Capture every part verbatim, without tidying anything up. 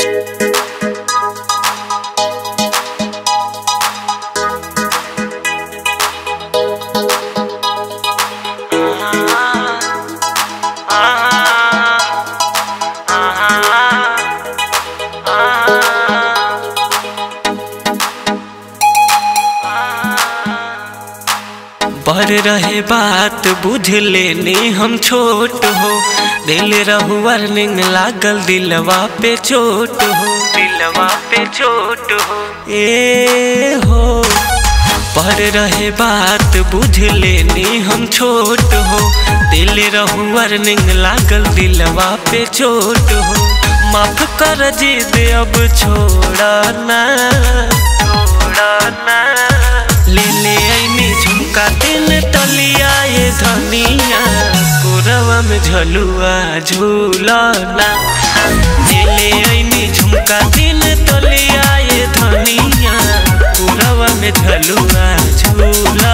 पर रहे बात बुझ लेने हम छोट हो, दिल रहु वार्निंग लागल दिलवा पे चोट हो, दिलवा पे चोट हो ए हो। पर रहे बात बुझ लेने हम छोट हो, दिल रहु वार्निंग लागल दिलवा पे चोट हो। माफ कर जिद अब छोड़ा ना, छोड़ा ना। ले ले आईनी झुमका दिन टलिया ये धनिया, कोरवा में झलुआ झूलना। ले ले आईनी झुमका दिन टलिया ये धनिया, कोरवा में झलुआ झूलना।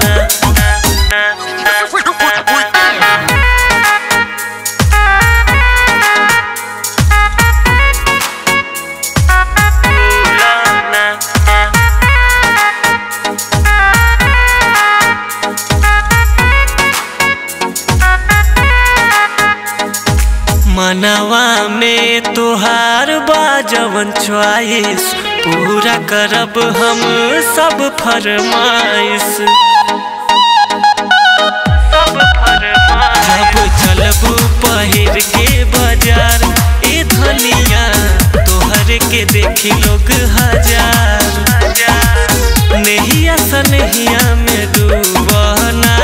मनवा में तुहार बाजवन च्वाइस, पूरा करब हम सब फरमाइश, सब फरमाइश। जब चलबू पहिर के बाजार ए धनिया, तोहर के देखी लोग हजार हजार। नहिया सनहिया में डूबना,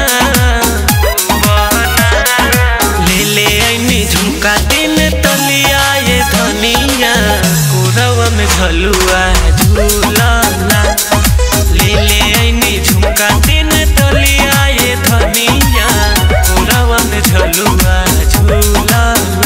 ले ले आईनी झुमका दिन टलिया ये धनिया, कोरवा में झलुआ झूलना। ले ले आईनी झुमका दिन टलिया ये धनिया, कोरवा में झलुआ झूलना।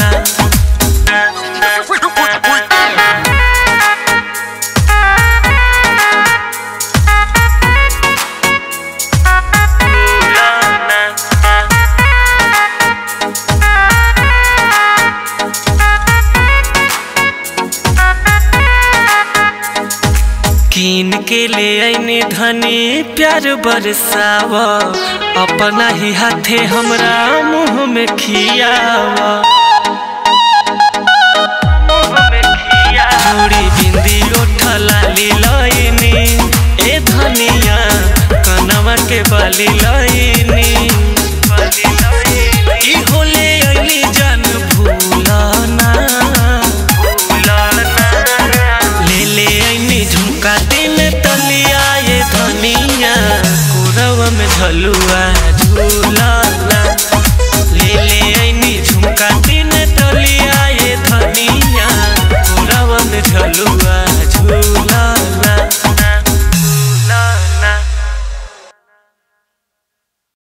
कीन के ले आईनी धनी प्यार बरसावा, अपना ही हाथे हमरा मुँह में खियावा, मुँह में खियावा। चूड़ी बिंदी ओठा लाली लाइनी ए धनिया, कनवा के बाली लाइनी, बाली लाइनी। ई होले आईली जान भूलना, भूलना। ले ले आईनी झुमका दिन टलिया ये धनिया, कोरवा में झलुआ झूलना।